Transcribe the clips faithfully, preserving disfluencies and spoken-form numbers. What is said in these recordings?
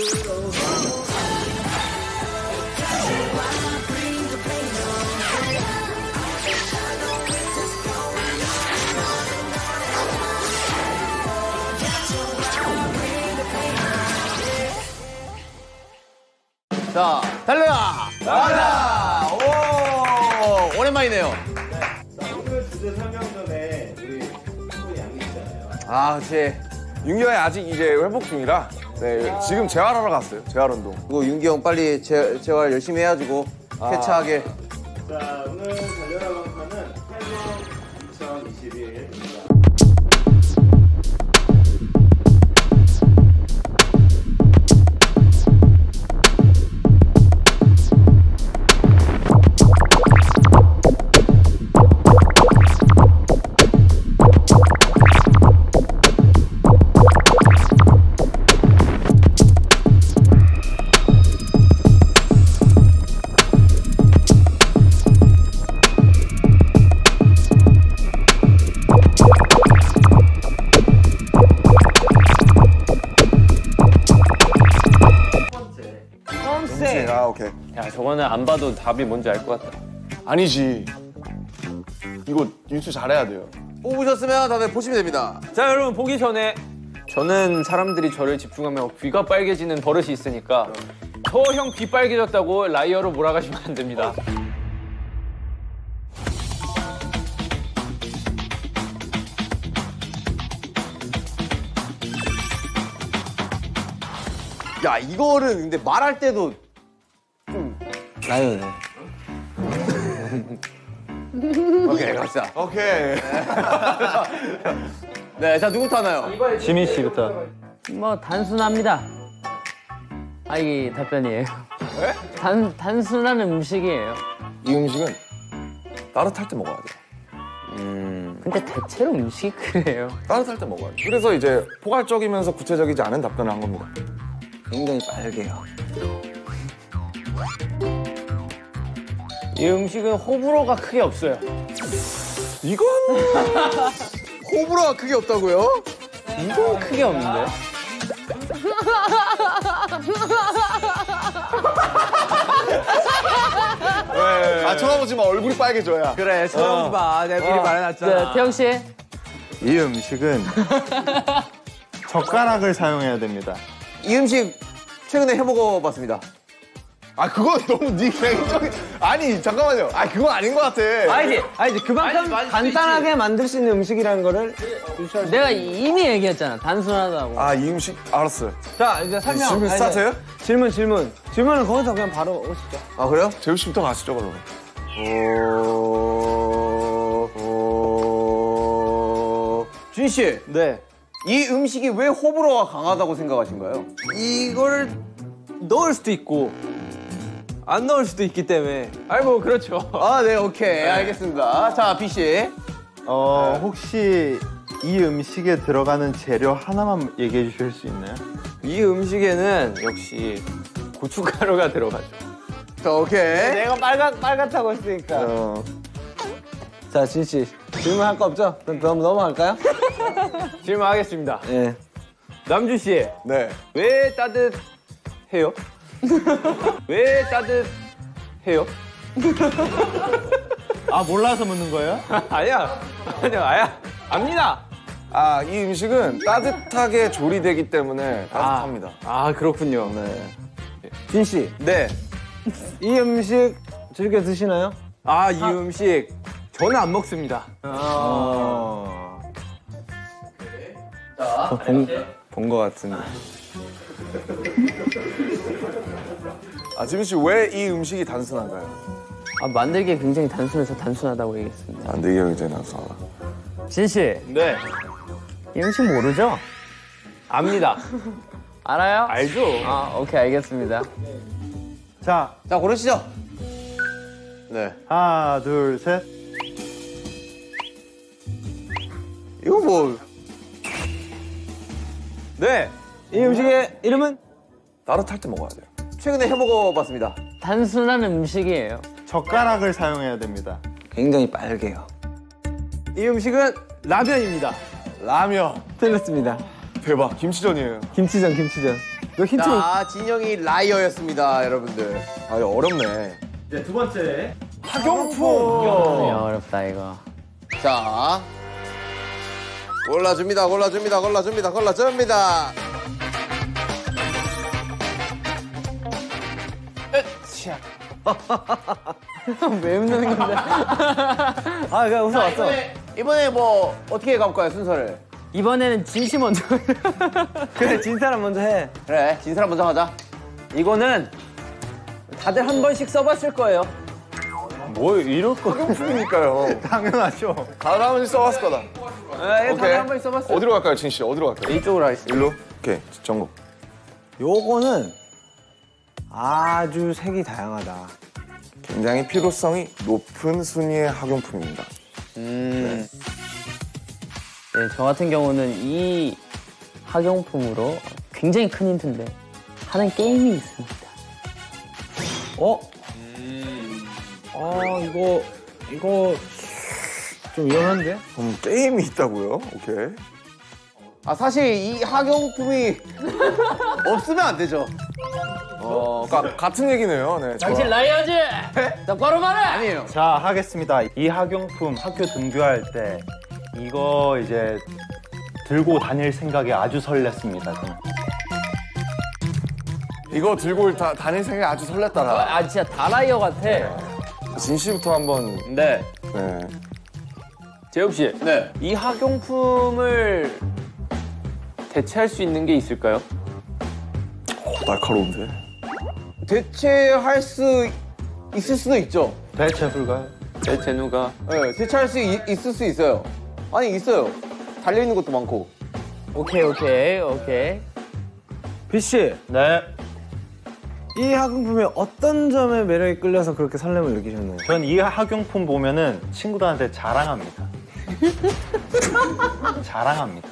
자, 달려라! 나가자! 오, 오랜만이네요. 네. 오늘 주제 설명 전에 우리 친구 양이 있잖아요. 아, 그치. 윤기 형이 아직 이제 회복 중이라 네, 지금 재활하러 갔어요. 재활 운동. 그리고 윤기 형 빨리 재, 재활 열심히 해가지고 아. 쾌차하게. 자, 오늘 달려라 강사는 팔 년 이천이십일입니다. 아, 오케이. 야, 저거는 안 봐도 답이 뭔지 알 것 같다. 아니지. 이거 뉴스 잘해야 돼요. 뽑으셨으면 다들 보시면 됩니다. 자, 여러분 보기 전에 저는 사람들이 저를 집중하면 귀가 빨개지는 버릇이 있으니까 저 형 귀 빨개졌다고 라이어로 몰아가시면 안 됩니다. 야, 이거는 근데 말할 때도 좀 라이언. 오케이, 갑시다. 오케이. 네, 자, 누구부터 하나요? 지민 씨부터. 뭐 단순합니다. 아, 이게 답변이에요. 왜? 단 단순한 음식이에요. 이 음식은 따뜻할 때 먹어야 돼요. 음. 근데 대체로 음식이 그래요. 따뜻할 때 먹어야 돼요. 그래서 이제 포괄적이면서 구체적이지 않은 답변을 한 겁니다. 굉장히 빨개요. 이 음식은 호불호가 크게 없어요. 이건 호불호가 크게 없다고요? 이건 크게 없는데? 왜? 아, 쳐다보지 마. 얼굴이 빨개져야. 그래, 쳐다보지 마. 내가 미리 말해놨잖아. 네, 태영 씨. 이 음식은 젓가락을 사용해야 됩니다. 이 음식 최근에 해먹어봤습니다. 아, 그건 너무 네 개인적인. 아니, 잠깐만요. 아, 그건 아닌 것 같아. 알지, 알지. 그만큼 간단하게 만들 수 있는 음식이라는 거를 내가 이미 얘기했잖아. 단순하다고. 아, 이 음식 알았어요. 자, 이제 설명. 질문 아니, 스타트예요? 질문, 질문. 질문은 거기서 그냥 바로 오시죠. 아, 그래요? 재우 씨부터 가시죠, 그러면. 오... 오... 준 씨. 네. 이 음식이 왜 호불호가 강하다고 생각하신가요? 이거를 넣을 수도 있고 안 넣을 수도 있기 때문에. 아니 뭐 그렇죠. 아, 네, 오케이. 알겠습니다. 자, B 씨. 어, 혹시 이 음식에 들어가는 재료 하나만 얘기해 주실 수 있나요? 이 음식에는 역시 고춧가루가 들어가죠. 자, 오케이. 내가 빨갛, 빨갛다고 했으니까. 어, 자, 진씨. 질문할 거 없죠? 그럼, 그럼 넘어갈까요? 질문하겠습니다. 예. 남주 씨, 네. 왜 따뜻해요? 왜 따뜻해요? 아, 몰라서 묻는 거예요? 아니야, 아니야, 아야, 압니다. 아, 이 음식은 따뜻하게 조리되기 때문에 따뜻합니다. 아, 그렇군요. 네. 진씨. 네. 이 음식 즐겨 드시나요? 아, 이 음식 저는 안 먹습니다. 어. 본 것 같은데. 아, 지민 씨, 왜 이 음식이 단순한가요? 아, 만들기 굉장히 단순해서 단순하다고 얘기했습니다. 안 되게 굉장히 단순하다. 진씨. 네. 이 음식 모르죠? 압니다. 알아요? 알죠? 아, 오케이, 알겠습니다. 자, 자, 고르시죠. 네. 하나, 둘, 셋. 이거 뭐. 네. 이 음식의 이름은? 따뜻할 때 먹어야 돼요. 최근에 해먹어봤습니다. 단순한 음식이에요. 젓가락을 사용해야 됩니다. 굉장히 빨개요. 이 음식은 라면입니다. 라면. 틀렸습니다. 대박. 김치전이에요. 김치전, 김치전. 너 힌트. 자, 진영이 라이어였습니다, 여러분들. 아 이거 어렵네. 이제 두 번째. 학용품. 어렵다 이거. 자, 골라줍니다, 골라줍니다, 골라줍니다, 골라줍니다. 왜 웃는 건데? 아, 그냥 웃어 왔어. 이번에, 이번에 뭐 어떻게 가볼까요, 순서를? 이번에는 진씨 먼저. 그래, 진 사람 먼저 해. 그래, 진 사람 먼저 하자. 이거는 다들 한 번씩 써봤을 거예요. 뭐 이럴 거 학용품이니까요. 당연하죠. 다들 한 번씩 써봤을 거다. 네, 오케이. 다들 한 번씩 써봤어요. 어디로 갈까요, 진 씨? 어디로 갈까요? 이쪽으로 하겠습니다. 일로. 오케이. 정국. 요거는 아주 색이 다양하다. 굉장히 필요성이 높은 순위의 학용품입니다. 음. 네, 저 같은 경우는 이 학용품으로 굉장히 큰 힌트인데 하는 게임이 있습니다. 어? 아 이거 이거 좀 위험한데? 그럼 게임이 있다고요? 오케이. 아, 사실 이 학용품이 없으면 안 되죠. 어, 가, 같은 얘기네요. 네. 당신 라이어즈! 똑바로 말해! 아니에요. 자, 하겠습니다. 이 학용품 학교 등교할 때 이거 이제 들고 다닐 생각에 아주 설렜습니다. 저는. 이거 들고 다, 다닐 생각이 아주 설렜더라. 아, 진짜 다 라이어 같아. 진 씨부터 한번. 네. 네. 재엽 씨. 네. 이 학용품을 대체할 수 있는 게 있을까요? 어, 날카로운데. 대체할 수 있을 수도 있죠. 대체 불가요? 대체 누가? 네, 대체할 수 이- 있을 수 있어요. 아니, 있어요. 달려있는 것도 많고. 오케이, 오케이, 오케이. 비씨, 네. 이 학용품의 어떤 점에 매력이 끌려서 그렇게 설렘을 느끼셨나요? 전 이 학용품 보면은 친구들한테 자랑합니다. 자랑합니다.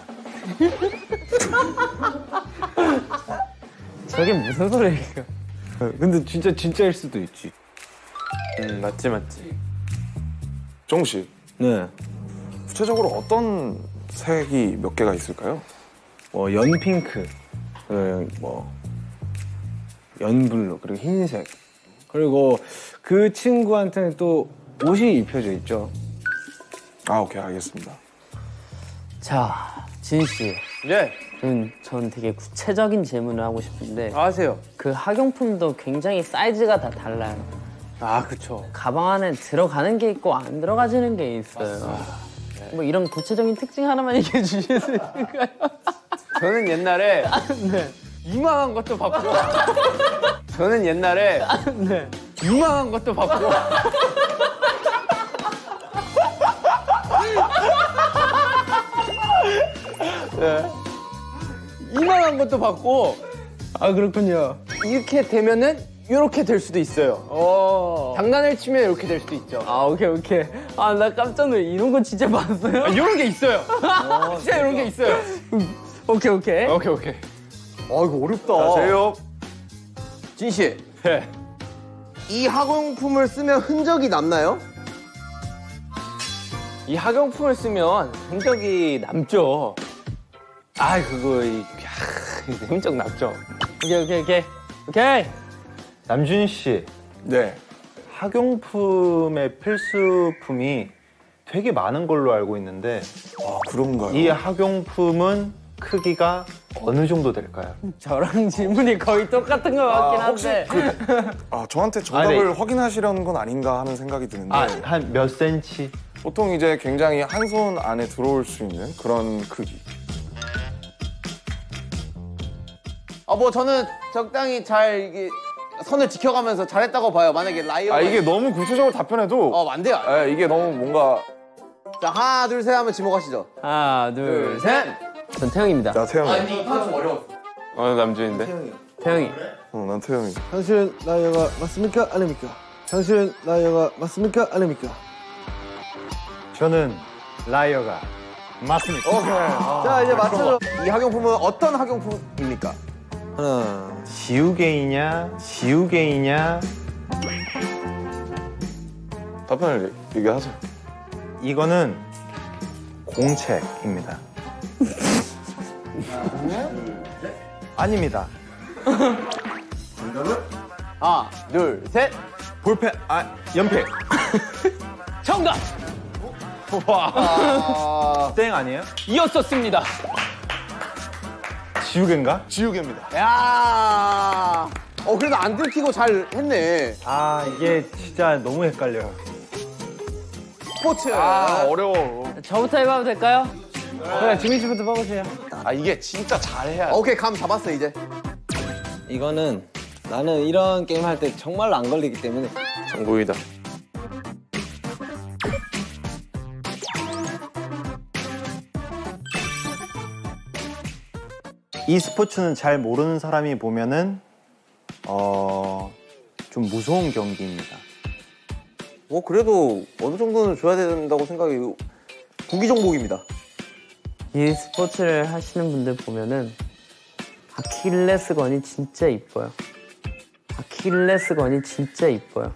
저게 무슨 소리일까? 근데 진짜 진짜일 수도 있지. 음, 맞지, 맞지. 정국 씨. 네. 구체적으로 어떤 색이 몇 개가 있을까요? 뭐 연핑크, 그리고 뭐 연블루, 그리고 흰색. 그리고 그 친구한테는 또 옷이 입혀져 있죠. 아, 오케이. 알겠습니다. 자, 진씨. 네. 전, 전 되게 구체적인 질문을 하고 싶은데 아세요? 그 학용품도 굉장히 사이즈가 다 달라요. 아, 그쵸. 가방 안에 들어가는 게 있고 안 들어가지는 게 있어요. 뭐 이런 구체적인 특징 하나만 얘기해 주실 수 있을까요? 저는 옛날에 이만한 것도 받고 저는 옛날에 이만한 것도 받고 네. 이만한 것도 받고 아, 그렇군요. 이렇게 되면은 이렇게 될 수도 있어요. 오. 장난을 치면 이렇게 될 수도 있죠. 아, 오케이, 오케이. 아, 나 깜짝 놀래. 이런 거 진짜 봤어요? 아, 이런 게 있어요. 진짜 이런 게 있어요. 오케이, 오케이. 오케이, 오케이. 아, 이거 어렵다. 자, 제이홉. 진 씨, 네. 이 학용품을 쓰면 흔적이 남나요? 이 학용품을 쓰면 흔적이 남죠. 아, 그거 이 야, 흔적 남죠. 오케이, 오케이, 오케이. 오케이. 남준 씨, 네. 학용품의 필수품이 되게 많은 걸로 알고 있는데 아, 그런가요? 이 학용품은 크기가 어느 정도 될까요? 저랑 질문이 거의 똑같은 것 같긴 아, 혹시 한데. 그, 아, 저한테 정답을 아, 네. 확인하시려는 건 아닌가 하는 생각이 드는데 아, 한 몇 센치? 보통 이제 굉장히 한 손 안에 들어올 수 있는 그런 크기. 아, 뭐 저는 적당히 잘 이게 선을 지켜가면서 잘했다고 봐요. 만약에 라이어. 아, 이게 너무 구체적으로 답변해도 어, 안 돼요. 예, 이게 너무 뭔가. 자, 하나, 둘, 셋 하면 지목하시죠. 하나, 둘, 셋. 전 태영입니다. 자, 태영이. 아니, 이거 좀 어려웠어. 어, 남주인데. 태영이. 어, 난 태영이. 당신 라이어가 맞습니까? 아닙니까? 당신 라이어가 맞습니까? 아닙니까? 저는 라이어가 맞습니다. 자, 이제 맞춰줘. 이 학용품은 어떤 학용품입니까? 하나. 지우개이냐, 지우개이냐. 답변을 얘기하세요. 이거는 공책입니다. 아닙니다. 하나, 둘, 셋. 볼펜, 아, 연필. 정답! 아, 땡 아니에요? 이었었습니다. 지우개인가? 지우개입니다. 야. 어, 그래도 안 들키고 잘 했네. 아, 이게 진짜 너무 헷갈려요. 스포츠. 아, 어려워. 저부터 해봐도 될까요? 그래, 지민 씨부터 뽑으세요. 아, 이게 진짜 잘해야 돼. 오케이, 감 잡았어, 이제. 이거는 나는 이런 게임 할 때 정말로 안 걸리기 때문에 정국이다. 이 스포츠는 잘 모르는 사람이 보면은 어, 좀 무서운 경기입니다. 어, 그래도 어느 정도는 줘야 된다고 생각해. 구기 종목입니다. 이 스포츠를 하시는 분들 보면은 아킬레스건이 진짜 이뻐요. 아킬레스건이 진짜 이뻐요.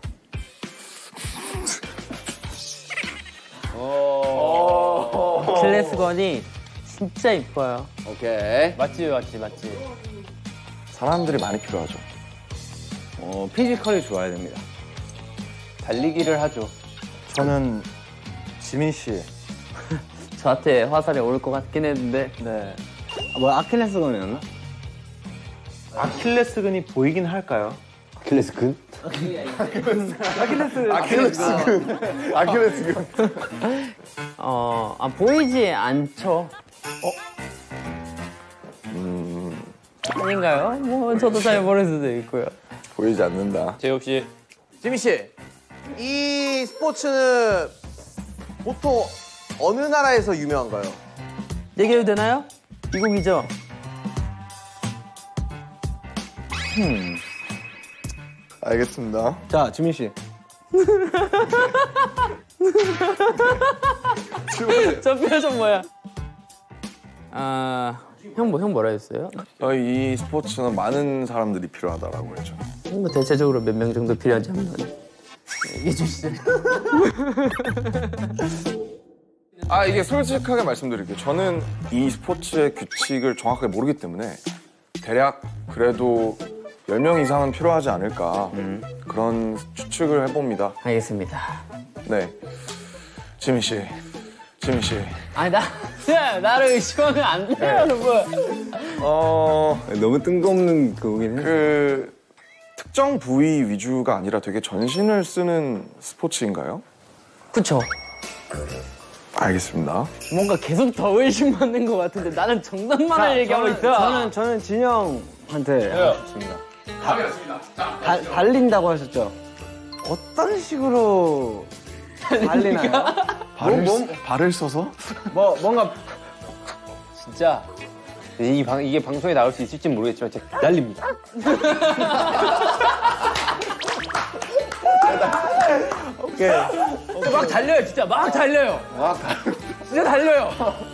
아킬레스건이 진짜 이뻐요. 오케이. 맞지, 맞지, 맞지. 사람들이 많이 필요하죠. 어, 피지컬이 좋아야 됩니다. 달리기를 하죠. 저는 지민 씨. 저한테 화살이 올 것 같긴 했는데 네. 아, 뭐 아킬레스건이었나? 아킬레스건이 보이긴 할까요? 아킬레스근? 아킬레스근. 아킬레스근. 어, 아, 보이지 않죠. 음, 아닌가요? 뭐 저도 잘 모를 수도 있고요. 보이지 않는다. 재욱 씨. 지민 씨, 이 스포츠는 보통 어느 나라에서 유명한가요? 얘기해도 되나요? 미국이죠? 알겠습니다. 자, 지민 씨. 저 표정 뭐야? 아, 형 뭐, 형 뭐라 했어요? 저희 이 스포츠는 많은 사람들이 필요하다라고 했죠. 형 뭐 대체적으로 몇 명 정도 필요한지 한번 얘기해 주시죠. 아, 이게 솔직하게 말씀드릴게요. 저는 이 스포츠의 규칙을 정확하게 모르기 때문에 대략 그래도 열 명 이상은 필요하지 않을까 그런 추측을 해봅니다. 알겠습니다. 네. 지민 씨. 지민 씨. 아니, 나, 야, 나를 의심하면 안 돼요, 여러분. 어, 너무 뜬금없는 그거긴 해. 그 특정 부위 위주가 아니라 되게 전신을 쓰는 스포츠인가요? 그쵸. 알겠습니다. 뭔가 계속 더 의심받는 것 같은데 나는 정답만을 얘기하고 있어. 저는, 저는 진영한테 하고 싶습니다. 다, 달린다고 하셨죠? 어떤 식으로 달리나요? 발을, 뭐, 쓰- 발을 써서? 뭐, 뭔가 진짜 이 방, 이게 방송에 나올 수 있을지 모르겠지만 진짜 날립니다. 막 달려요, 진짜 막 달려요. 막 진짜 달려요.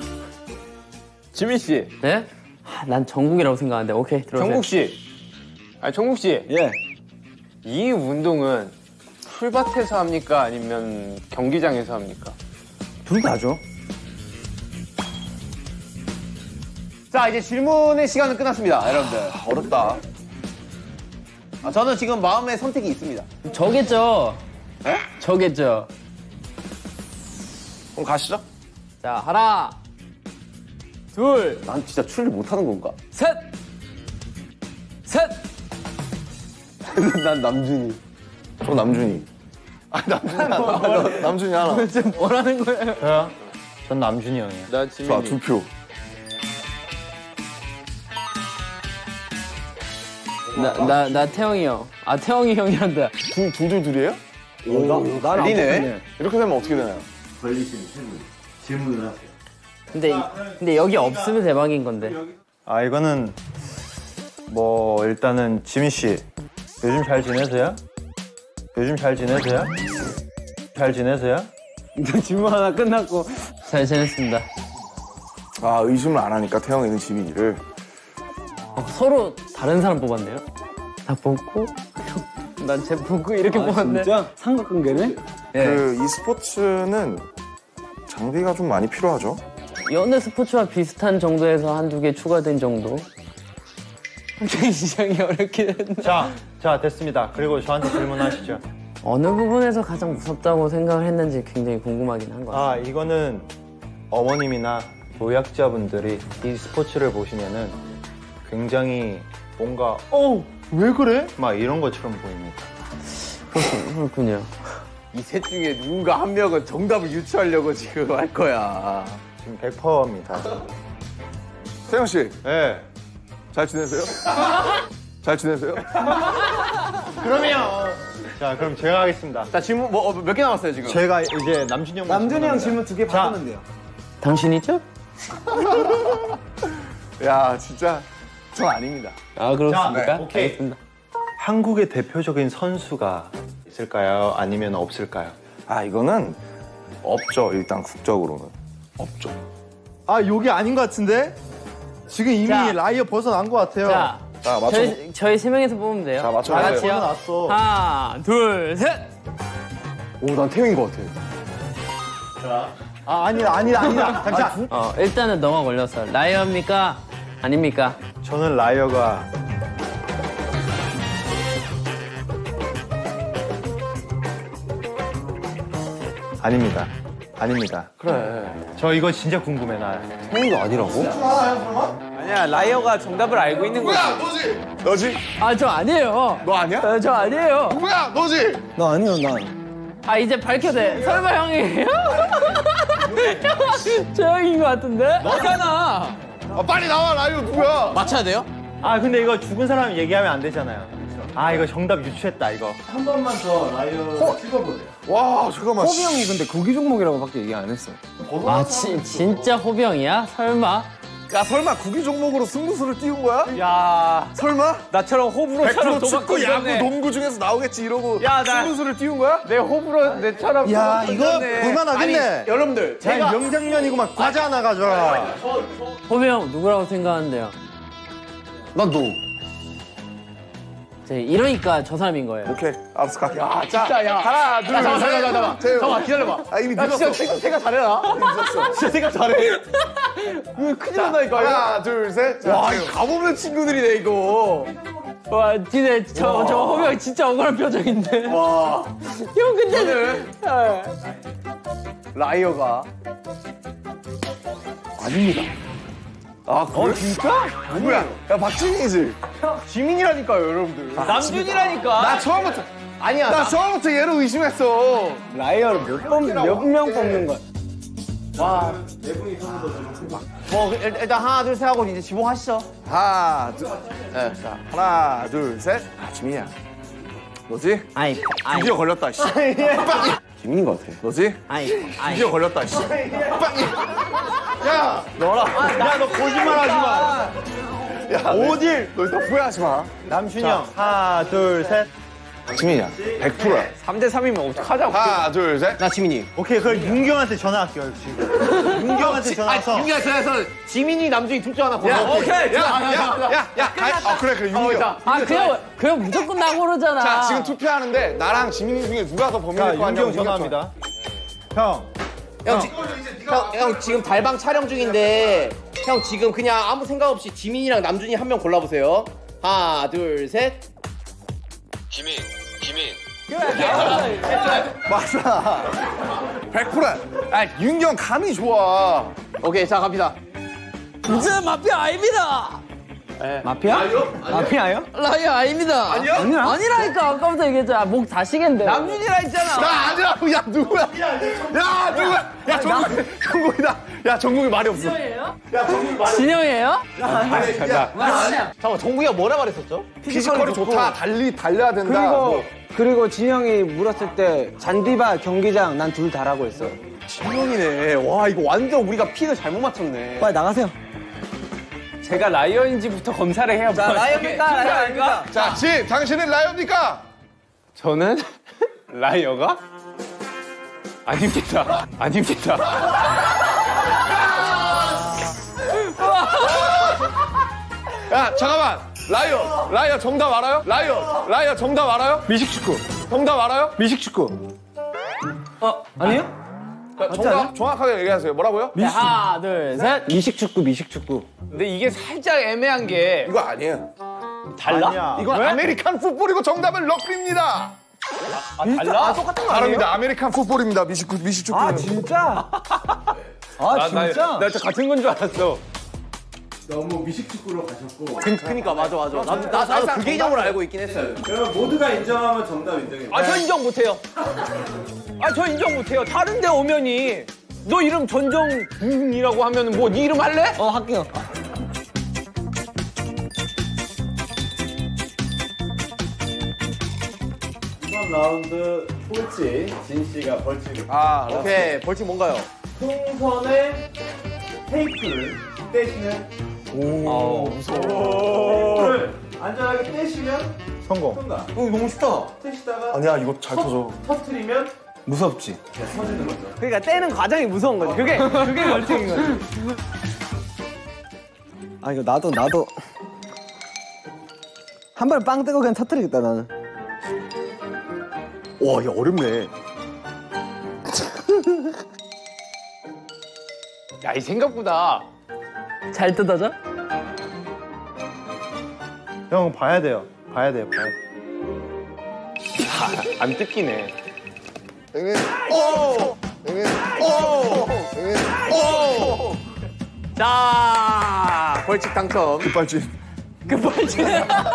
지민 씨, 네? 아, 난 정국이라고 생각하는데 오케이 들어오세요. 정국 씨, 아니 정국 씨, 예. 이 운동은 풀밭에서 합니까? 아니면 경기장에서 합니까? 둘 다죠. 자, 이제 질문의 시간은 끝났습니다, 여러분들. 어렵다. 아, 저는 지금 마음의 선택이 있습니다. 저겠죠. 에? 저겠죠. 그럼 가시죠. 자 하나, 둘, 난 진짜 추리를 못하는 건가? 셋, 셋. 난 남준이. 저 남준이. 아, 남준이 하나. 남준이 하나. 지금 뭐라는 거예요? 저요? 전 남준이 형이에요. 나 자, 지민이. 두 표. 나 나 나 태영이 형. 아 태영이 형이란다. 둘, 둘둘 둘이에요? 오, 나, 난안 달리네. 뽑히네. 이렇게 되면 어떻게 되나요? 근데 이- 근데 여기 없으면 대박인 건데. 아, 이거는 뭐 일단은 지민 씨 요즘 잘 지내세요? 요즘 잘 지내세요? 잘 지내세요? 질문 하나 끝났고. 잘 지냈습니다. 아, 의심을 안 하니까 태영이는 지민이를. 어, 서로 다른 사람 뽑았네요. 나 뽑고 난 쟤 뽑고 이렇게 뽑았네. 진짜? 삼각관계네? 그 이 스포츠는 장비가 좀 많이 필요하죠. 연애 스포츠와 비슷한 정도에서 한두 개 추가된 정도. 굉장히 어렵게 됐네. 자, 자 됐습니다. 그리고 저한테 질문하시죠. 어느 부분에서 가장 무섭다고 생각을 했는지 굉장히 궁금하긴 한 것 같아요. 아 이거는 어머님이나 노약자분들이 이 스포츠를 보시면은 굉장히 뭔가 어 왜 그래? 막 이런 것처럼 보입니다. 그렇군요. 이 셋 중에 누군가 한 명은 정답을 유추하려고 지금 할 거야. 지금 백 퍼센트입니다. 세영 씨, 네. 잘 지내세요? 잘 지내세요? 그러면 자 그럼 제가 하겠습니다. 자 질문 뭐 몇 개 남았어요 지금? 제가 이제 남준이 형 남준이 형 질문 두 개 받으면 돼요. 당신이죠? 야, 진짜 전 아닙니다. 아 그렇습니까? 자, 네, 오케이. 알겠습니다. 한국의 대표적인 선수가 있을까요? 아니면 없을까요? 아, 이거는 없죠. 일단 국적으로는 없죠. 아 여기 아닌 것 같은데? 지금 이미 자. 라이어 벗어난 것 같아요. 자, 자, 맞춰. 저희, 저희 세 명에서 뽑으면 돼요. 자, 맞춰. 다 네. 같이요. 벗어났어. 하나, 둘, 셋. 오, 난 태용인 것 같아. 아 아니다 아니다 아니다. 잠시만. 어, 일단은 너가 걸렸어. 라이어입니까? 아닙니까? 저는 라이어가 아닙니다. 아닙니다. 그래. 저 이거 진짜 궁금해 나. 태용이가 아니라고? 아니야, 라이어가 정답을 알고 있는 거지. 너지? 너지? 아, 저 아니에요. 너 아니야? 아, 저 아니에요. 누구야? 너지? 나 아니요, 난. 아, 이제 밝혀도 돼. 설마 형이에요? 저 형인 것 같은데? 너잖아. 아, 빨리 나와, 라이오 누구야? 맞춰야 돼요? 아 근데 이거 죽은 사람 얘기하면 안 되잖아요. 아 이거 정답 유추했다 이거. 한 번만 더 라이어 찍어보세요. 와, 잠깐만. 호비 형이 근데 구기 종목이라고밖에 얘기 안 했어. 아, 지, 진짜 호비 형이야? 설마? 야, 설마 구기 종목으로 승부수를 띄운 거야? 야, 설마? 나처럼 호불호처럼 백 퍼센트 도박 축구, 야구, 걸렸네. 농구 중에서 나오겠지 이러고 야, 나- 승부수를 띄운 거야? 내 호불호 내처럼. 야 도박 이거 걸렸네. 볼만하겠네. 여러분들 제가 제가 명장면이고만 과자 하나 가져라. 호비 형 누구라고 생각하는데요? 난 너. 제 이러니까 저 사람인 거예요. 오케이, 알았어, 갈게. 아 진짜 야. 하나, 둘, 야, 잠깐만 셋. 잠깐만 잠깐만. 태용. 잠깐만 기다려봐. 아, 이미 나 진짜 늦었어. 생각, 생각 잘해라. 진짜 생각 잘해. 이거 큰일 난다니까. 하나, 둘, 셋. 자, 와 태용. 이거 가보는 친구들이네 이거. 와, 진짜 저, 저 호비 형 진짜 억울한 표정인데. 와. 형 근데 아, 라이어가 아닙니다. 아, 그래? 진짜? 누구야? 야, 박진희지? 지민이라니까요 여러분들. 남준이라니까. 나 처음부터, 아니야. 나 나, 처음부터 얘를 의심했어. 라이어를 몇 번, 몇 명 뽑는 거야? 와. 뭐 일- 일단 하나 둘 셋 하고 이제 지봉하시죠. 하나, 둘, 네. 자. 하나, 둘, 셋. 아, 지민이야. 너지? 아이, 아이, 드디어 걸렸다, 씨. 지민인 것 같아. 너지? 아이, 아이. 드디어 걸렸다, 씨. 야! 야 너 거짓말 하지 마. 야, 오딜! 너 일단 후회하지 마. 남준이 형 하나 둘 셋. 지민이야. 백 퍼센트야. 삼 대 삼이면 어떡하자고. 하나, 둘, 셋. 나 지민이. 오케이 그럼 윤기 형한테 전화할게요 지금. 윤기 형한테 전화해서. 윤기가 전화해서 지민이 남준이 둘 중 하나 골라. 야, 오케이. 야, 자, 야, 자, 자. 야, 야, 가, 아, 그래, 그래, 윤기 형. 아, 그냥, 그냥 무조건 나 고르잖아. 자, 지금 투표하는데 나랑 지민이 중에 누가 더 자 범인일 거 윤기 아니야? 형 전화합니다. 형. 형, 지, 형, 형 지금 달방 촬영 중인데 형 지금 그냥 아무 생각 없이 지민이랑 남준이 한 명 골라보세요. 하나, 둘, 셋. 지민, 지민. 맞아. 백 퍼센트. 아, 윤기 형 감이 좋아. 오케이, 자 갑니다. 이제 마피아 아닙니다. 마피아? 마피아요? 라이어 아닙니다. 아니야? 아니야? 아니라니까 아까부터 얘기했잖아. 목 다시겠는데. 남준이라 했잖아. 나 아니라고. 야, 누구야? 야, 누구야? 야, 정국이, 정국이다. 야, 정국이 말이 없어. 진영이에요? 잠깐만, 정국이가 뭐라 말했었죠? 피지컬이 좋다. 달리 달려야 된다. 그리고, 뭐. 그리고 진영이 물었을 때 잔디바 경기장 난 둘 다라고 했어. 진영이네. 와 이거 완전 우리가 픽을 잘못 맞췄네. 빨리 나가세요. 제가 라이어인지부터 검사를 해야 자, 라이어입니까? 라이어입니까? 자, 지, 당신은 라이어입니까? 저는 라이어가 아닙니다. 아닙니다. 야, 잠깐만. 라이어, 라이어 정답 알아요? 라이어, 라이어 정답 알아요? 미식축구. 정답 알아요? 미식축구. 어, 아니에요? 정답 정확하게 얘기하세요. 뭐라고요? 하나, 둘, 셋. 미식축구, 미식축구. 근데 이게 살짝 애매한 게 이거 아니에요. 달라? 아니야. 이건 아메리칸 풋볼이고 정답은 럭비입니다. 아, 달라? 아, 똑같은 거 아니에요? 다릅니다. 아메리칸 풋볼입니다. 미식 미식축구. 아, 진짜? 아, 진짜? 나, 나 같은 건 줄 알았어. 너무 미식축구로 가셨고. 그, 그니까 맞아 맞아. 나도 나, 나도 그 개념으로 알고 있긴 했어요. 그러면 모두가 인정하면 정답 인정해요. 아, 저 인정 못해요. 아, 저 인정 못해요. 다른데 오면이 너 이름 전정이라고 하면 뭐 네 이름 할래? 어, 할게요. 이번 라운드 꼴찌 진 씨가 벌칙을. 아, 오케이 벌칙 뭔가요? 풍선에 테이프를 떼시는. 오, 무서워. 테이프를 안전하게 떼시면 성공. 통과. 어 너무 쉽다. 떼시다가 아니야 이거 잘 터져. 터트리면 무섭지. 터지는 거죠. 그러니까 떼는 과정이 무서운 거지. 그게, 그게 벌칙인 거지. 아, 이거 나도, 나도. 한 발 빵 뜨고 그냥 터뜨리겠다, 나는. 와, 이거 어렵네. 야, 이 생각보다 잘 뜯어져? 형 봐야 돼요. 봐야 돼요. 봐야 돼요. 안 뜯기네. 오! 오! 오! 자 벌칙 당첨. 급발진. 급발진.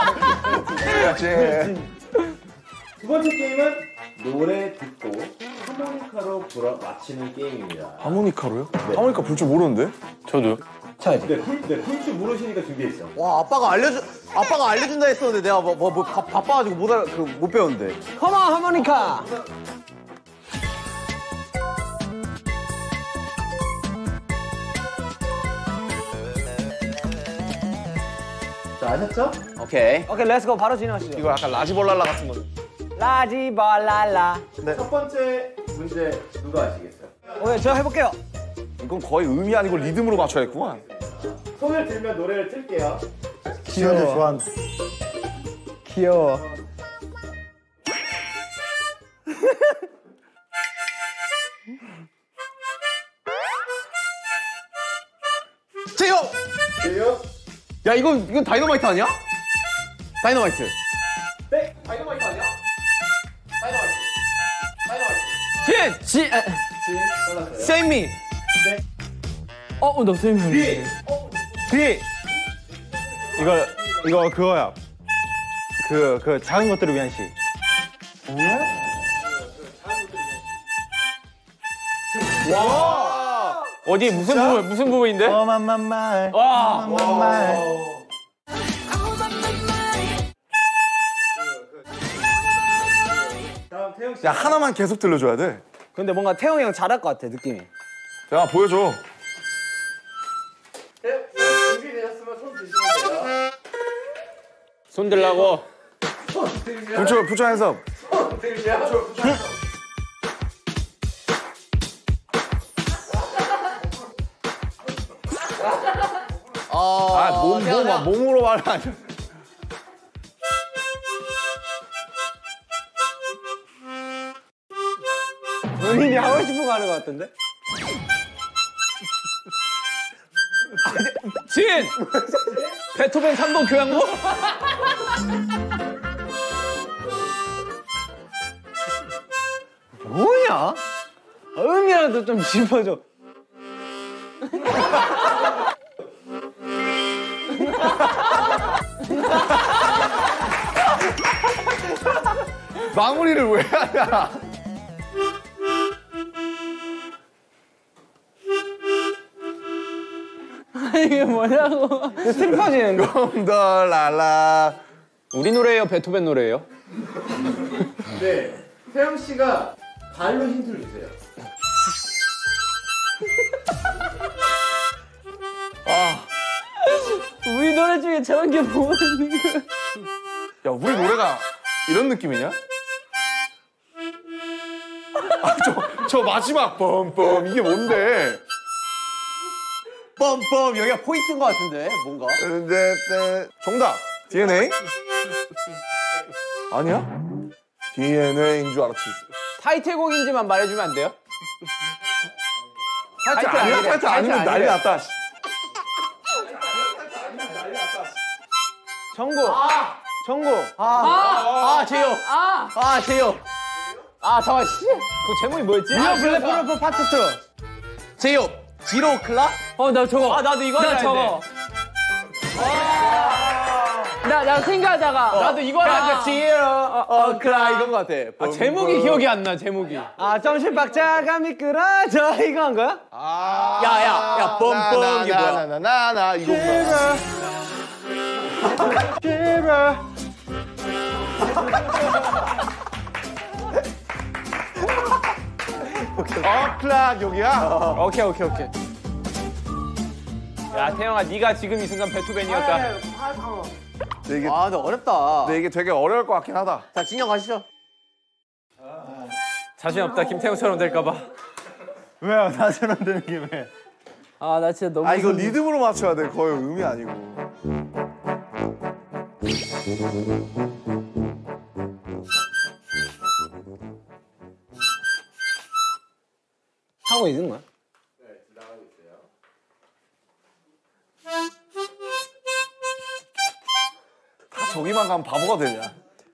급발진. 두 번째 게임은 노래 듣고 하모니카로 불어 맞히는 게임입니다. 하모니카로요? 하모니카 불 줄 모르는데? 저도. 네, 불, 네, 불줄 모르시니까 준비했어. 와 아빠가 알려준 아빠가 알려준다 했었는데 내가 뭐 뭐 뭐 바빠가지고 못 알아 그못 배웠는데. 컴온, 하모니카! 자, 아셨죠? 오케이. 오케이, 렛츠고. 바로 진행하시죠. 이거 약간 라지볼랄라 같은 거. 라지발랄라. 첫 번째 문제 누가 아시겠어요? 오케이, 저 해볼게요. 이건 거의 음이 아니고 리듬으로 맞춰야겠구만. 손을 들면 노래를 틀게요. 시연이 좋아한다. 귀여워. 제요. 돼요? 야 이건 이건 다이너마이트 아니야? 다이너마이트. 네. 다이너마이트 아니야? 다이너마이트. 다이너마이트. 진! 진! 아, 진 빨랐어요. Save me! 네. 어, 어, 너 틀리면. B. B. 이거 이거 그거야. 그 그 작은 것들을 위한 시. 어디 무슨 부분, 무슨 부분인데? 어만만 말. 와! 어만만 말. 다음 태영 씨. 야 하나만 계속 들려줘야 돼. 근데 뭔가 태용이 형 잘할 것 같아, 느낌이. 야 보여줘. 태- 준비되셨으면 손 드시면 돼요. 손 들라고. 손 들면 부처 부처 해서. 손 들면 어. 아몸 태연아. 몸, 아, 몸으로 말을 안 해. 본인이 하고 싶은 거 하는 것 같은데? 진! 베토벤 삼 번 교향곡? 뭐냐? 음이라도 좀 짚어줘. 마무리를 왜 하냐? 이게 뭐냐고. 슬퍼지는데. 곰돌랄라. 우리 노래예요, 베토벤 노래예요? 네. 태영 씨가 발로 힌트를 주세요. 우리 노래 중에 저런 게 뭐가 있는 거야? 야 우리 노래가 이런 느낌이냐? 아저 저 마지막 뻔뻔 이게 뭔데? 뻔뻔 여기가 포인트인 것 같은데 뭔가. 네, 네. 정답 디엔에이? 아니야? 디엔에이인 줄 알았지. 타이틀곡인지만 말해주면 안 돼요? 타이틀 아니야? 아니래. 타이틀 아니면 타이틀 난리 아니래. 났다. 정국. 정국. 아 제요. 아. 아 제요. 아 잠깐 씨. 그 제목이 뭐였지? 미어 블랙 프로포 파트 투. 제요. 지로 클라? 어, 나 저거. 아 나도 이거 나 하려 저거. 했는데. 나, 나 생각하다가. 나도 이거 하려 했는데 지로 어 클라 이건 것 같아. 아 제목이 기억이 안 나 제목이. 아, 정신박자가 미끄러져. 이거 한 거야? 야야 야 뻔뻔 이게 뭐야? 나나나나 이거구나. 어클락 여기야? 오케이 오케이 오케이. 야 태영아 네가 지금 이 순간 베토벤이었다. 근데 이게 아 근데 어렵다. 근데 이게 되게 어려울 것 같긴 하다. 자 진영 가시죠. 자신 없다 김태형처럼 될까봐. 왜요? 나처럼 되는 게 왜? 아, 나 진짜 너무. 아 이거 리듬으로 맞춰야 돼. 거의 음이 아니고. 하고 있는 거야? 다 저기만 가면 바보가 되냐?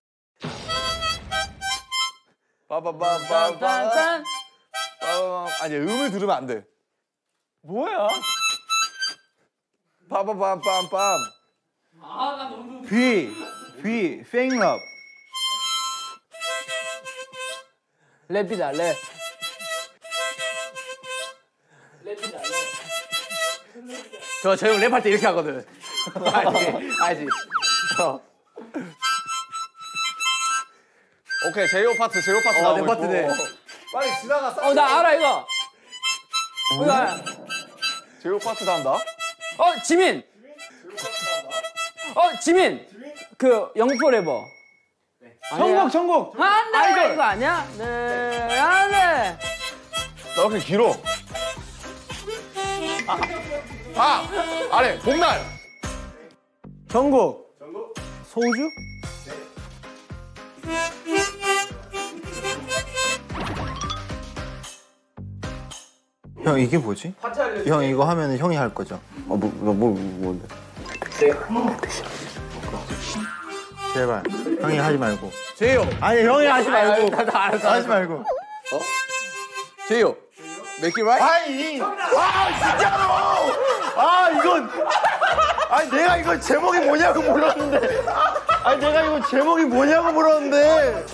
빠바바바바. 짠짠. 아니 음을 들으면 안 돼. 뭐야? 빠바밤빰빰. 비, 비, 페잉럽. 랩이다, 랩. 저 저 형 랩할 때 이렇게 하거든. 알지 알지. 어. 오케이 제이오 파트 제이오 파트 어, 나오고 내 파트네. 있고. 빨리 지나가. 싸. 어, 나 알아, 이거. 이거 알아. 제이오 파트 다 한다. 어, 지민. 어, 지민. 그 영포레버. 천국, 천국. 안돼 이거 아니야? 네, 안돼. 나 이렇게 길어. 아, 아 아래 봄날. 전국. 소주? 형 이게 뭐지? 형 이거 하면 형이 할 거죠? 어뭐 뭐 뭐 뭔데? 제발 형이 하지 말고. 제요. 아니 형이 하지 말고. 나도 알았어. 하지 말고. 제요. Make it right? 아니. 아 진짜로. 아 이건. 아니 내가 이거 제목이 뭐냐고 물었는데. 아니 내가 이거 제목이 뭐냐고 물었는데.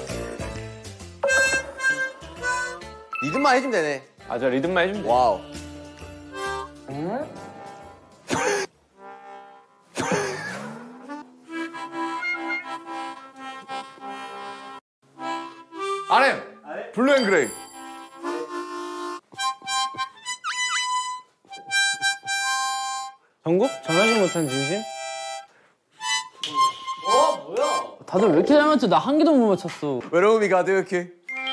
리듬만 해주면 되네. 아 저 리듬만 해주면 돼. 와우. 아렘 블루 앤 그레이. 정국? 전하지 못한 진심? 어, 뭐야? 다들 왜 이렇게 잘 맞춰? 나 한 개도 못 맞췄어. 외로움이 가득해.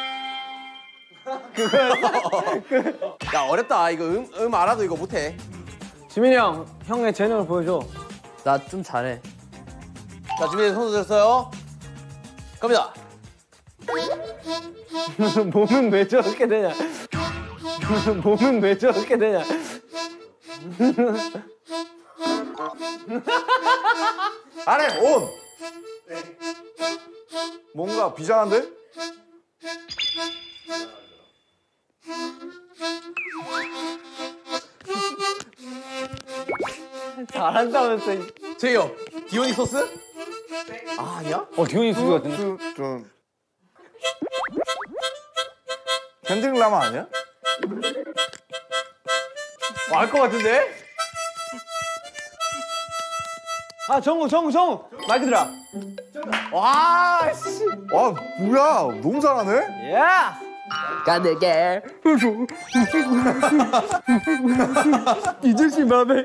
그거야. 야 어렵다. 이거 음, 음 알아도 이거 못해. 지민이 형, 형의 재능을 보여줘. 나 좀 잘해. 자 준비된 손 들었어요. 갑니다. 몸은 왜 저렇게 되냐? 몸은 왜 저렇게 되냐? 아렘 온. 뭔가 비장한데? 잘한다면서. 제요. 디오니소스? 아 아니야? 어 디오니스 같은데. 좀, 좀. 캔딩 라마 아니야? 알 것 같은데? 아 정국, 정국, 정국. 마이크 들어. 와 씨. 와 뭐야 너무 잘하네? 야. 가늘게. 이들씨 맘에.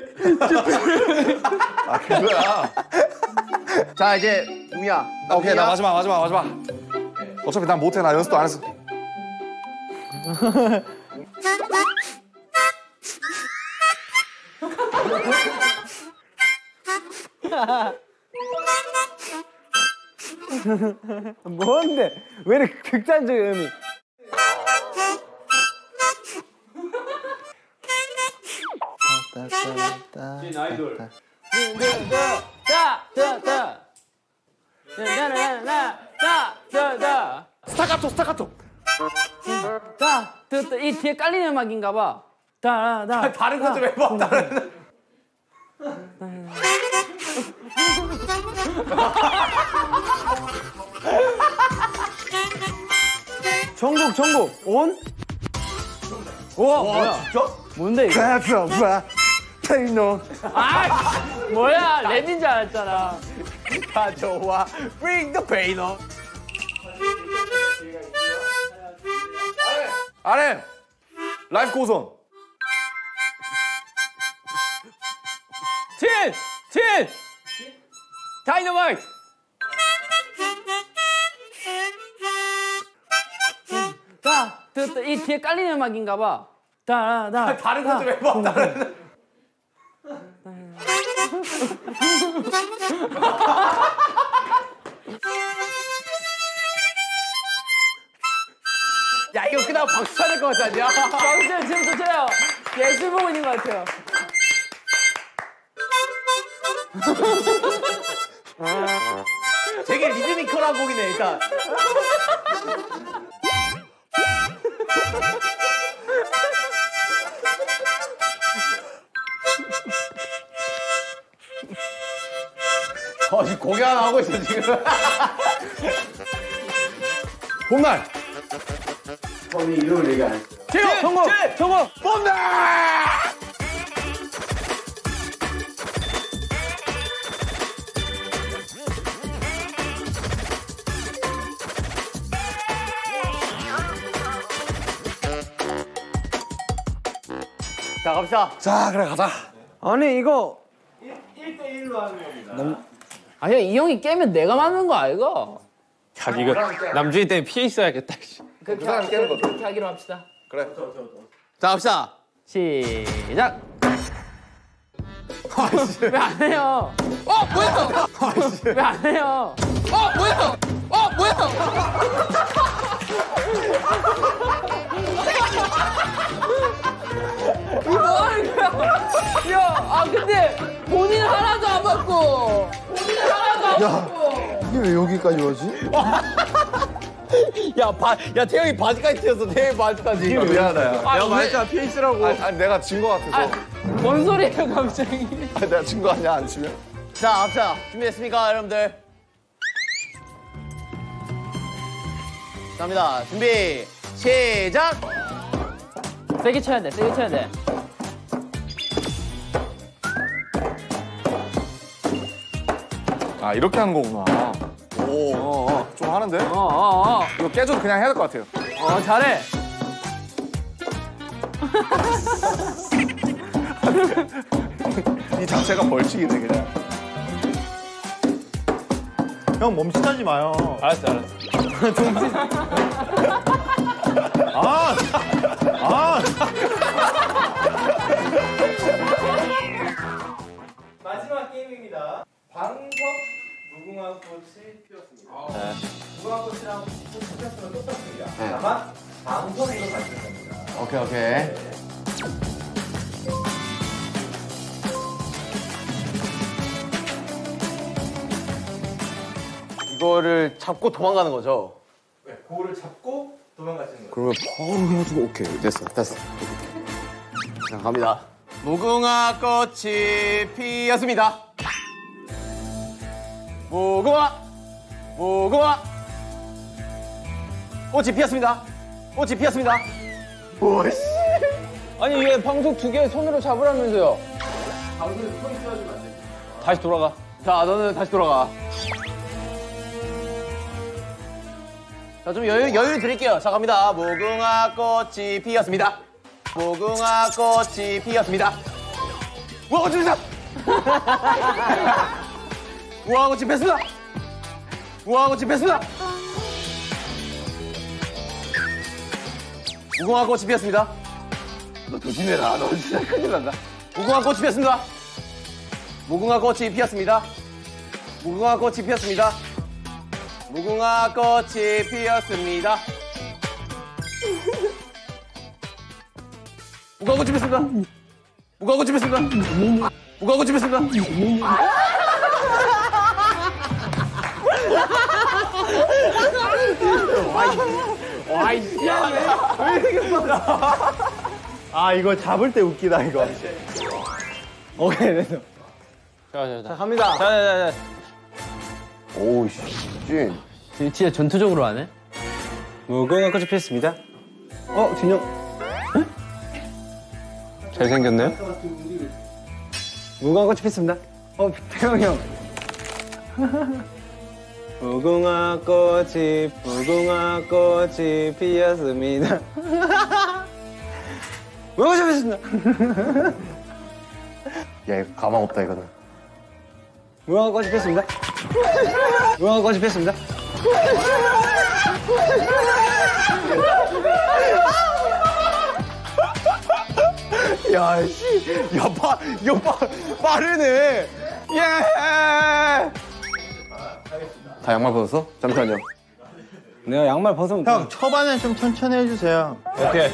아 그거야. 자 이제 누구야? 아, 오케이 나 마지막 마지막 마지막. 어차피 난 못해 나 연습도 안 했어. 뭔데? 왜 이렇게 극단적인 의미? 아이돌. 자, 자, 자. 나나나나나나나 스타카토 스타카토. 다, 그, 그, 이 뒤에 깔리는 음악인가 봐. 다, 다. 다른 거 좀 해봐. 다른. 정국, 정국. 온? 우와, 뭐야? 진짜? 뭔데 이거? 테이노. 아, 뭐야? 랩인 줄 알았잖아. 다 좋아. Bring the pain on. 아렘. 라이프 고손. 진! 진! 다이너마이트! 다, 그, 그, 이 뒤에 깔리는 음악인가 봐. 다, 다. 다른 거 좀 해봐. 다른. 야 이거 끝나고 박수 쳐야 될 것 같지 않냐? 박수 지금부터 쳐요. 예술 보고 있는 것 같아요. 되게 리드미컬한 곡이네 일단. 어, 지금 공연 하나 하고 있어 지금. 봄날. 처음에 이름을 얘기 안 했어요. 제요 성공. 성공. 봄날. 자 갑시다. 자 그래 가자. 아니 이거 일 대 일로 하는 겁니다. 아니, 이 형이 깨면 내가 맞는 거 아이가? 야, 이거 남준이 때문에 피해 있어야겠다. 그렇게, 사람 깨는 거죠. 그렇게 하기로 합시다. 그래. 자 갑시다. 시작. 왜 안 해요? 어 뭐야? 왜 안 해요? 어 뭐야? 어 뭐야? 이거 뭐 하는 거야? 야, 아 근데 본인 하나도 안 맞고 본인 하나도 안 맞고 이게 왜 여기까지 오지? 야, 바, 야 태형이 바지까지 튀었어. 태형이 바지까지. 미안하다 야. 아, 야 왜? 말자 피해 있으라고. 아니, 아니 내가 진 거 같아서. 뭔 소리예요 갑자기? 아니, 내가 진 거 아니야 안 치면? 자, 갑시다. 준비됐습니까, 여러분들? 갑니다. 준비, 시작! 세게 쳐야 돼, 세게 쳐야 돼. 아 이렇게 하는 거구나. 오. 어, 어, 좀 하는데? 어, 어, 어, 이거 깨줘도 그냥 해야 될 것 같아요. 어, 잘해. 이 자체가 벌칙이네 그냥. 형 멈칫하지 마요. 알았어, 알았어. 아! 아! 마지막 게임입니다. 방석 무궁화 꽃이 피었습니다. 무궁화 꽃이랑 꽃이 피었으면 똑같습니다. 다만 방석으로 가시는 겁니다. 오케이, 오케이. 이거를 잡고 도망가는 거죠? 네, 볼을 잡고 도망가시는 거예요. 그러면 바로 해가지고 오케이. 됐어, 됐어. 자, 갑니다. 무궁화 꽃이 피었습니다. 무궁화, 무궁화. 꽃이 피었습니다. 꽃이 피었습니다. 오씨. 아니, 얘 방석 두 개 손으로 잡으라면서요. 방송에 손이 띄워주면 안 돼요. 다시 돌아가. 자, 너는 다시 돌아가. 자, 좀 여유, 여유 드릴게요. 자, 갑니다. 무궁화 꽃이 피었습니다. 무궁화 꽃이 피었습니다. 무궁화 꽃이 피었습니다. 무궁화 꽃이 피었습니다. 무궁화 꽃이 피었습니다. 무궁화 꽃이 피었습니다. 너 조심해라. 너 진짜 큰일 난다. 무궁화 꽃이 피었습니다. 무궁화 꽃이 피었습니다. 무궁화 꽃이 피었습니다. 무궁화 꽃이 피었습니다. 무궁화 꽃이 피었습니다. 무궁화 꽃이 피었습니다. 무궁화 꽃이 피었습니다. 와이씨. 아 이거 잡을 때 웃기다 이거. 오케이 됐어. 자, 자, 갑니다. 자, 자, 자. 오우, 씨. 찐. 진짜 전투적으로 하네. 무궁화 꽃이 피었습니다. 어, 진영. 잘생겼네요? 무궁화 꽃이 피었습니다. 어, 태영이 형. 무궁화 꽃이, 무궁화 꽃이 피었습니다. 무궁화 꽃이 피었습니다. 야, 이거 가망 없다, 이거는. 무궁화 꽃이 피었습니다. 무궁화 꽃이 피었습니다. 야, 씨. 야, 빠, 이거 빠, 빠르네. 예! 다 양말 벗었어? 잠시만요. 내가 양말 벗으면 형 초반엔 좀 천천히 해주세요. 오케이.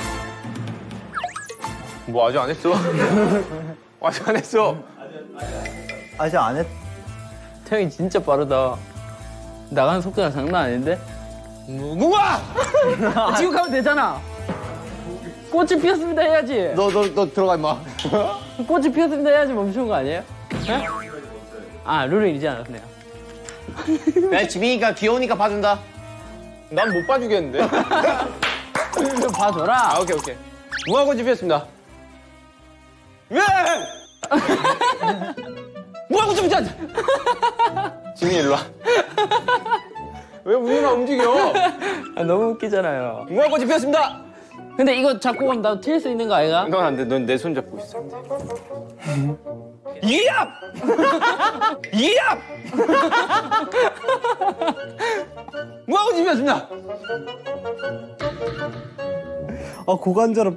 뭐 아직 안 했어? 아직 안 했어. 아직 안 했. 태형이 진짜 빠르다. 나가는 속도가 장난 아닌데? 무궁화! 지금 가면 되잖아. 꽃이 피었습니다 해야지. 너, 너, 너 들어가, 임마. 꽃이 피었습니다 해야지 멈추는 거 아니에요? 네? 아 룰을 잊지 않았네요. 야, 지민이가 귀여우니까 봐준다. 난 못 봐주겠는데? 좀 봐줘라. 아, 오케이, 오케이. 무궁화꽃이 피었습니다. 왜? 무궁화꽃이 피었 지민이 일로 와. 왜 우리만 움직여? 아, 너무 웃기잖아요. 무궁화꽃이 피었습니다. 근데 이거 잡고 가면 나도 튈 수 있는 거 아이가? 넌 안 돼. 넌 내 손 잡고 있어. 이압! 이압! 무궁화꽃이 피었습니다. 아, 고관절은.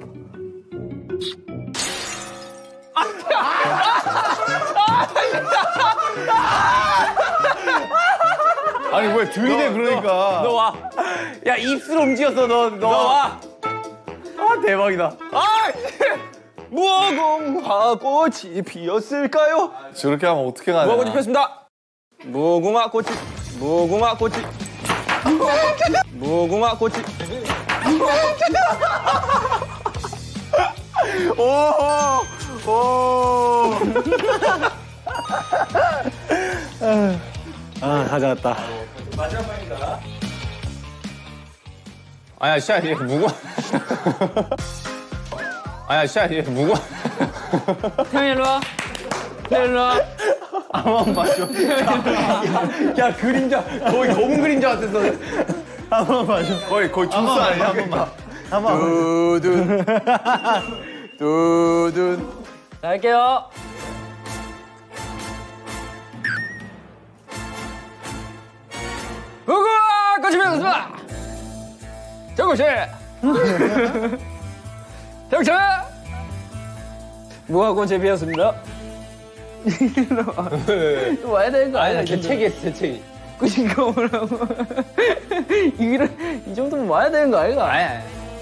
아니 왜 들이대 그러니까. 너 와. 야, 입술 움직였어, 너. 너, 너 와. 아, 대박이다. 아, 무궁화꽃이 피었을까요? 저렇게 하면 어떻게 가냐. 무궁화꽃이 피었습니다. 무궁화꽃이, 무궁화꽃이, 무궁화꽃이. 오! 오! 아, 가져갔다. 아야, 씨야, 이게 무궁화. 아야, 씨야, 이게 무궁화. 태형이 일로 와. 태형이 일로 와. 야, 그림자. 거의 검은 그림자 같았어. 한번 봐줘. 거의, 거의 주스 아니야? 한 번만. 한번. 두둔. 두둔. 자, 할게요. 무궁화꽃이 피었습니다. 정국씨. 태형씨. 무궁화꽃이 피었습니다. 이거 와야 되는 거 아니야? 재채기 했어, 재채기. 꾸신가 뭐라고. 이거는 이 정도면 와야 되는 거 아이가? 아니,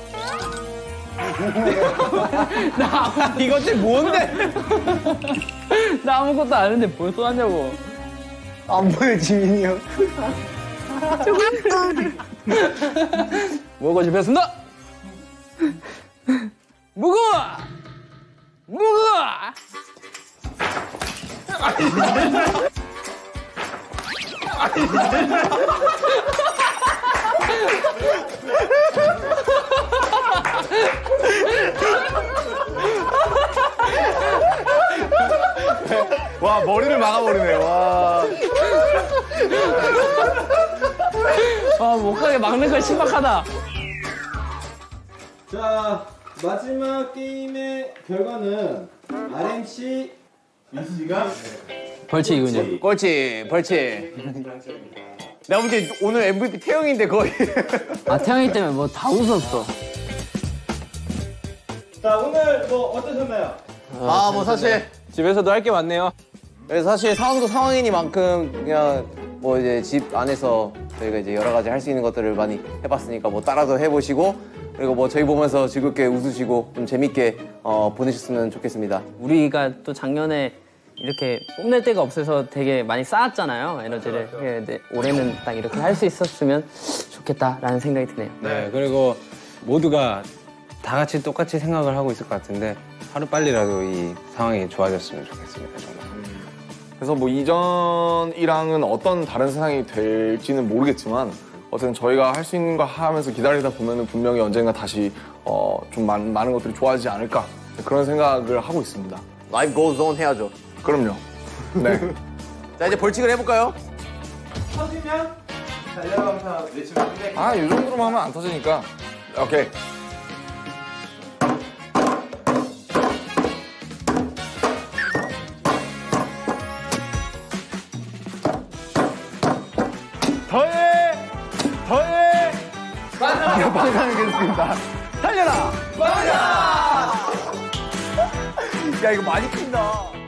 나 이것들 뭔데? 나 아무것도 안 했는데 벌써 왔냐고. 안 보여, 지민이 형. 무궁화 집혔습니다. 무궁화! 무궁화! 와, 머리를 막아버리네, 와. 아, 못 가게 막는 건 신박하다. 자, 마지막 게임의 결과는 알엠씨 민씨가 벌칙이군요. 꼴찌, 벌칙. 내가 볼 때 오늘 엠브이피 태영인데 거의. 아, 태영이 때문에 뭐 다 웃었어. 자, 오늘 뭐 어떠셨나요? 아, 뭐 사실. 집에서도 할 게 많네요. 그래서 사실 상황도 상황이니만큼 그냥 뭐 이제 집 안에서 저희가 이제 여러 가지 할 수 있는 것들을 많이 해봤으니까 뭐 따라도 해보시고 그리고 뭐 저희 보면서 즐겁게 웃으시고 좀 재밌게 어, 보내셨으면 좋겠습니다. 우리가 또 작년에 이렇게 뽐낼 데가 없어서 되게 많이 쌓았잖아요, 에너지를. 근데 올해는 딱 이렇게 할 수 있었으면 좋겠다라는 생각이 드네요. 네, 그리고 모두가 다 같이 똑같이 생각을 하고 있을 것 같은데 하루 빨리라도 이 상황이 좋아졌으면 좋겠습니다, 정말. 그래서 뭐 이전이랑은 어떤 다른 세상이 될지는 모르겠지만 어쨌든 저희가 할 수 있는 거 하면서 기다리다 보면은 분명히 언젠가 다시 어, 좀 많은, 많은 것들이 좋아지지 않을까 그런 생각을 하고 있습니다. Life goes on 해야죠. 그럼요. 네. 자, 이제 벌칙을 해볼까요? 터지면 달려라 항상 외치면 끝내. 아, 이 정도로만 하면 안 터지니까. 오케이. 더해! 더해! 방탄하겠습니다. 달려라! 맞아! 야, 이거 많이 큰다.